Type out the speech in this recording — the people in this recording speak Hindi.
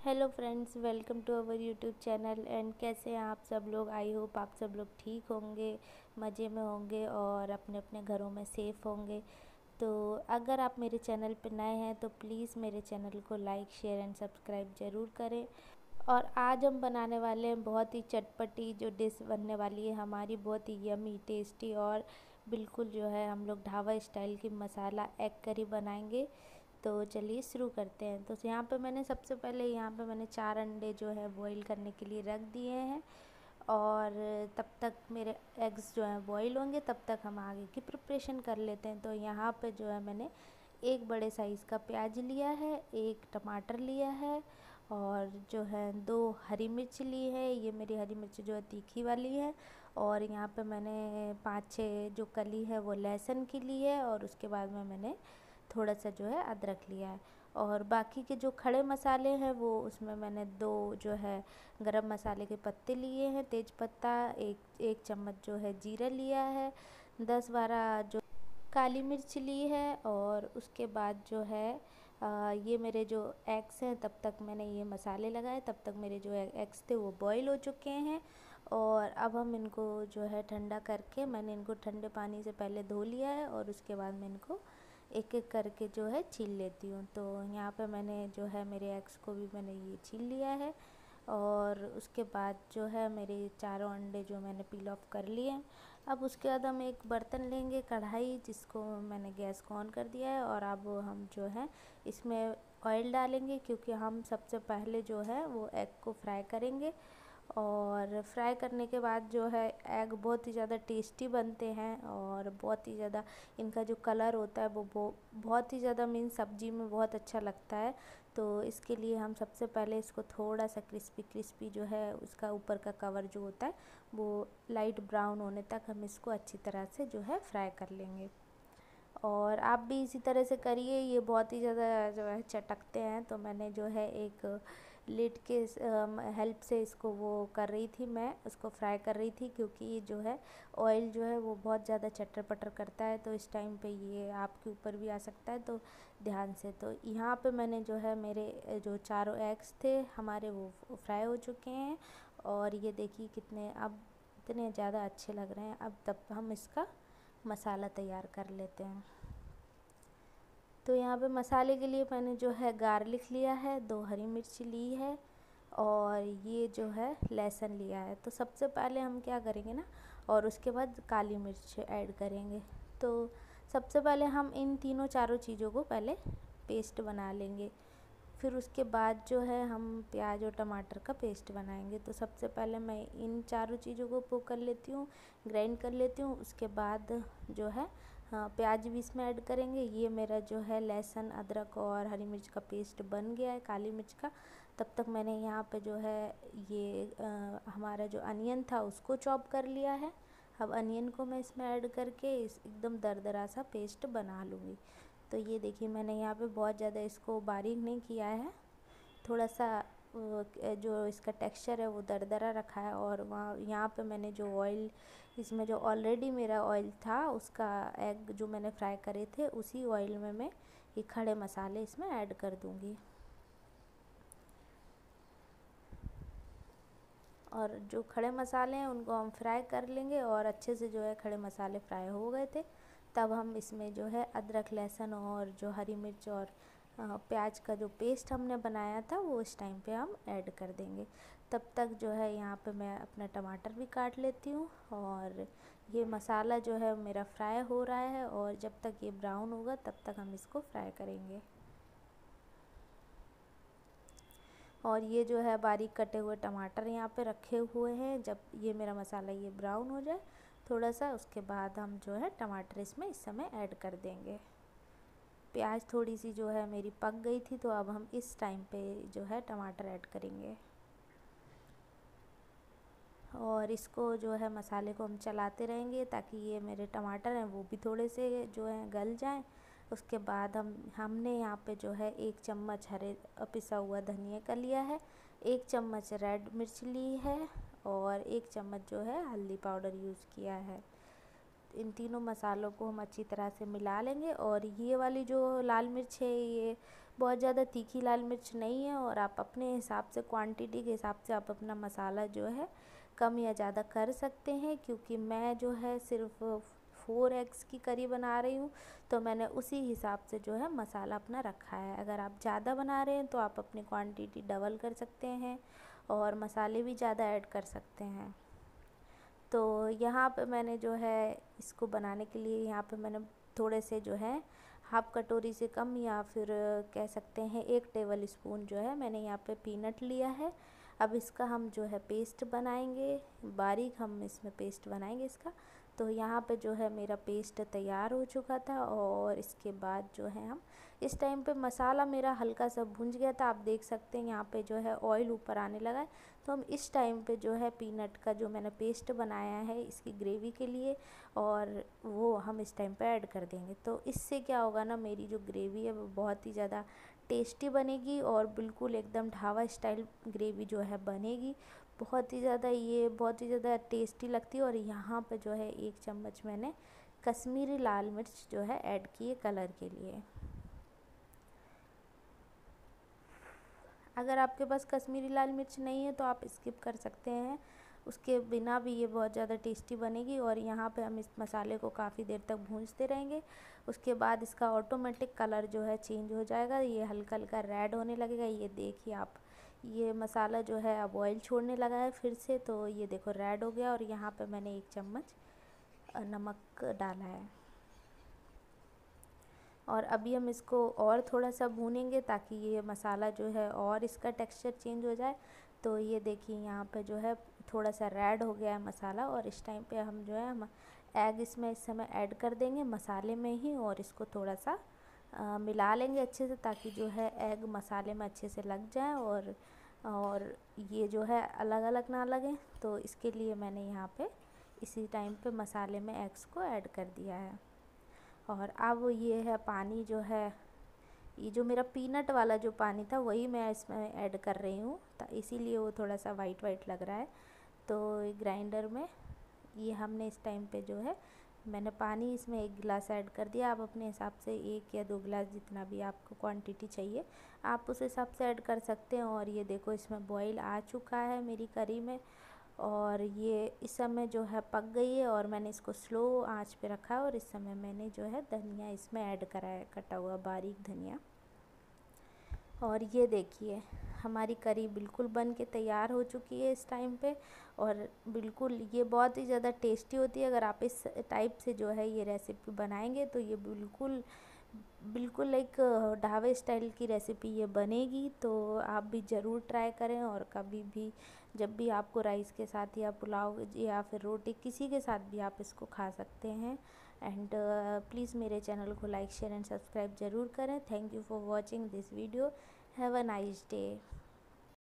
Hello friends, welcome to our YouTube channel. And कैसे हैं आप सब लोग? आई होप आप सब लोग ठीक होंगे, मज़े में होंगे और अपने अपने घरों में सेफ़ होंगे। तो अगर आप मेरे चैनल पर नए हैं तो प्लीज़ मेरे चैनल को लाइक, शेयर एंड सब्सक्राइब ज़रूर करें। और आज हम बनाने वाले हैं बहुत ही चटपटी जो डिश बनने वाली है हमारी, बहुत ही यमी टेस्टी और बिल्कुल जो है हम लोग ढाबा स्टाइल की मसाला एग करी बनाएंगे। तो चलिए शुरू करते हैं। तो यहाँ पे मैंने सबसे पहले यहाँ पे मैंने 4 अंडे जो है बॉईल करने के लिए रख दिए हैं। और तब तक मेरे एग्स जो हैं बॉईल होंगे, तब तक हम आगे की प्रिपरेशन कर लेते हैं। तो यहाँ पे जो है मैंने एक बड़े साइज़ का प्याज लिया है, एक टमाटर लिया है और जो है 2 हरी मिर्च ली है। ये मेरी हरी मिर्च जो है तीखी वाली है। और यहाँ पे मैंने 5-6 जो कली है वो लहसुन की ली है। और उसके बाद में मैंने थोड़ा सा जो है अदरक लिया है। और बाकी के जो खड़े मसाले हैं वो उसमें मैंने 2 जो है गरम मसाले के पत्ते लिए हैं, तेज पत्ता, एक चम्मच जो है जीरा लिया है, 10-12 जो काली मिर्च ली है। और उसके बाद जो है ये मेरे जो एग्स हैं, तब तक मैंने ये मसाले लगाए, तब तक मेरे जो एग्स थे वो बॉईल हो चुके हैं। और अब हम इनको जो है ठंडा करके, मैंने इनको ठंडे पानी से पहले धो लिया है और उसके बाद मैं इनको एक एक करके जो है छील लेती हूँ। तो यहाँ पे मैंने जो है मेरे एग्स को भी मैंने ये छील लिया है। और उसके बाद जो है मेरे चारों अंडे जो मैंने पील ऑफ कर लिए हैं। अब उसके बाद हम एक बर्तन लेंगे, कढ़ाई, जिसको मैंने गैस को ऑन कर दिया है। और अब हम जो है इसमें ऑयल डालेंगे, क्योंकि हम सबसे पहले जो है वो एग को फ्राई करेंगे। और फ्राई करने के बाद जो है एग बहुत ही ज़्यादा टेस्टी बनते हैं और बहुत ही ज़्यादा इनका जो कलर होता है वो बहुत ही ज़्यादा मीन सब्जी में बहुत अच्छा लगता है। तो इसके लिए हम सबसे पहले इसको थोड़ा सा क्रिस्पी क्रिस्पी जो है उसका ऊपर का कवर जो होता है वो लाइट ब्राउन होने तक हम इसको अच्छी तरह से जो है फ्राई कर लेंगे। और आप भी इसी तरह से करिए, ये बहुत ही ज़्यादा जो है चटकते हैं। तो मैंने जो है एक लिड के हेल्प से इसको वो कर रही थी, मैं उसको फ्राई कर रही थी, क्योंकि ये जो है ऑयल जो है वो बहुत ज़्यादा चटर पटर करता है। तो इस टाइम पे ये आपके ऊपर भी आ सकता है, तो ध्यान से। तो यहाँ पे मैंने जो है मेरे जो चारों एग्स थे हमारे वो फ्राई हो चुके हैं। और ये देखिए कितने अब इतने ज़्यादा अच्छे लग रहे हैं। अब तब हम इसका मसाला तैयार कर लेते हैं। तो यहाँ पे मसाले के लिए मैंने जो है गार्लिक लिया है, 2 हरी मिर्ची ली है और ये जो है लहसुन लिया है। तो सबसे पहले हम क्या करेंगे ना, और उसके बाद काली मिर्च ऐड करेंगे। तो सबसे पहले हम इन तीनों चारों चीज़ों को पहले पेस्ट बना लेंगे। फिर उसके बाद जो है हम प्याज और टमाटर का पेस्ट बनाएंगे। तो सबसे पहले मैं इन चारों चीज़ों को वो कर लेती हूँ, ग्राइंड कर लेती हूँ। उसके बाद जो है हाँ, प्याज भी इसमें ऐड करेंगे। ये मेरा जो है लहसुन, अदरक और हरी मिर्च का पेस्ट बन गया है, काली मिर्च का। तब तक मैंने यहाँ पे जो है ये हमारा जो अनियन था उसको चॉप कर लिया है। अब अनियन को मैं इसमें ऐड करके इस एकदम दरदरा सा पेस्ट बना लूँगी। तो ये देखिए मैंने यहाँ पे बहुत ज़्यादा इसको बारीक नहीं किया है, थोड़ा सा जो इसका टेक्सचर है वो दरदरा रखा है। और वहाँ यहाँ पे मैंने जो ऑयल, इसमें जो ऑलरेडी मेरा ऑयल था उसका, एग जो मैंने फ्राई करे थे उसी ऑयल में मैं ये खड़े मसाले इसमें ऐड कर दूँगी। और जो खड़े मसाले हैं उनको हम फ्राई कर लेंगे। और अच्छे से जो है खड़े मसाले फ्राई हो गए थे, तब हम इसमें जो है अदरक, लहसुन और जो हरी मिर्च और प्याज का जो पेस्ट हमने बनाया था वो इस टाइम पे हम ऐड कर देंगे। तब तक जो है यहाँ पे मैं अपना टमाटर भी काट लेती हूँ। और ये मसाला जो है मेरा फ्राई हो रहा है, और जब तक ये ब्राउन होगा तब तक हम इसको फ्राई करेंगे। और ये जो है बारीक कटे हुए टमाटर यहाँ पे रखे हुए हैं। जब ये मेरा मसाला ये ब्राउन हो जाए थोड़ा सा, उसके बाद हम जो है टमाटर इसमें इस समय ऐड कर देंगे। प्याज थोड़ी सी जो है मेरी पक गई थी, तो अब हम इस टाइम पे जो है टमाटर ऐड करेंगे। और इसको जो है मसाले को हम चलाते रहेंगे ताकि ये मेरे टमाटर हैं वो भी थोड़े से जो है गल जाएं। उसके बाद हमने यहाँ पे जो है 1 चम्मच हरे पिसा हुआ धनिया का लिया है, 1 चम्मच रेड मिर्च ली है और 1 चम्मच जो है हल्दी पाउडर यूज़ किया है। इन तीनों मसालों को हम अच्छी तरह से मिला लेंगे। और ये वाली जो लाल मिर्च है ये बहुत ज़्यादा तीखी लाल मिर्च नहीं है, और आप अपने हिसाब से, क्वांटिटी के हिसाब से आप अपना मसाला जो है कम या ज़्यादा कर सकते हैं। क्योंकि मैं जो है सिर्फ 4 एग्स की करी बना रही हूँ, तो मैंने उसी हिसाब से जो है मसाला अपना रखा है। अगर आप ज़्यादा बना रहे हैं तो आप अपनी क्वांटिटी डबल कर सकते हैं और मसाले भी ज़्यादा ऐड कर सकते हैं। तो यहाँ पे मैंने जो है इसको बनाने के लिए, यहाँ पे मैंने थोड़े से जो है हाफ कटोरी से कम, या फिर कह सकते हैं 1 टेबल स्पून जो है मैंने यहाँ पे पीनट लिया है। अब इसका हम जो है पेस्ट बनाएंगे, बारीक हम इसमें पेस्ट बनाएंगे इसका। तो यहाँ पे जो है मेरा पेस्ट तैयार हो चुका था, और इसके बाद जो है हम इस टाइम पे मसाला मेरा हल्का सा भुंज गया था। आप देख सकते हैं यहाँ पे जो है ऑयल ऊपर आने लगा है। तो हम इस टाइम पे जो है पीनट का जो मैंने पेस्ट बनाया है इसकी ग्रेवी के लिए, और वो हम इस टाइम पे ऐड कर देंगे। तो इससे क्या होगा ना, मेरी जो ग्रेवी है वो बहुत ही ज़्यादा टेस्टी बनेगी, और बिल्कुल एकदम ढाबा स्टाइल ग्रेवी जो है बनेगी। बहुत ही ज़्यादा टेस्टी लगती है। और यहाँ पे जो है 1 चम्मच मैंने कश्मीरी लाल मिर्च जो है ऐड की है कलर के लिए। अगर आपके पास कश्मीरी लाल मिर्च नहीं है तो आप स्किप कर सकते हैं, उसके बिना भी ये बहुत ज़्यादा टेस्टी बनेगी। और यहाँ पे हम इस मसाले को काफ़ी देर तक भूनते रहेंगे। उसके बाद इसका ऑटोमेटिक कलर जो है चेंज हो जाएगा, ये हल्का हल्का रेड होने लगेगा। ये देखिए आप, ये मसाला जो है अब ऑयल छोड़ने लगा है फिर से, तो ये देखो रेड हो गया। और यहाँ पे मैंने 1 चम्मच नमक डाला है। और अभी हम इसको और थोड़ा सा भूनेंगे ताकि ये मसाला जो है और इसका टेक्सचर चेंज हो जाए। तो ये देखिए यहाँ पे जो है थोड़ा सा रेड हो गया है मसाला, और इस टाइम पे हम जो है हम एग इसमें इस समय ऐड कर देंगे मसाले में ही, और इसको थोड़ा सा मिला लेंगे अच्छे से, ताकि जो है एग मसाले में अच्छे से लग जाए, और ये जो है अलग अलग ना लगे। तो इसके लिए मैंने यहाँ पे इसी टाइम पे मसाले में एग्स को ऐड कर दिया है। और अब ये है पानी जो है, ये जो मेरा पीनट वाला जो पानी था वही मैं इसमें ऐड कर रही हूँ, इसीलिए वो थोड़ा सा वाइट वाइट लग रहा है। तो ग्राइंडर में ये हमने इस टाइम पे जो है मैंने पानी इसमें 1 गिलास ऐड कर दिया। आप अपने हिसाब से 1 या 2 गिलास जितना भी आपको क्वांटिटी चाहिए आप उस हिसाब से ऐड कर सकते हैं। और ये देखो इसमें बॉईल आ चुका है मेरी करी में, और ये इस समय जो है पक गई है, और मैंने इसको स्लो आंच पे रखा है। और इस समय मैंने जो है धनिया इसमें ऐड करा है, कटा हुआ बारीक धनिया। और ये देखिए हमारी करी बिल्कुल बन के तैयार हो चुकी है इस टाइम पे, और बिल्कुल ये बहुत ही ज़्यादा टेस्टी होती है। अगर आप इस टाइप से जो है ये रेसिपी बनाएंगे तो ये बिल्कुल बिल्कुल एक ढाबे स्टाइल की रेसिपी ये बनेगी। तो आप भी ज़रूर ट्राई करें, और कभी भी जब भी आपको राइस के साथ या पुलाव या फिर रोटी किसी के साथ भी आप इसको खा सकते हैं। एंड प्लीज़ मेरे चैनल को लाइक शेयर एंड सब्सक्राइब ज़रूर करें। Thank you for watching this video. Have a nice day.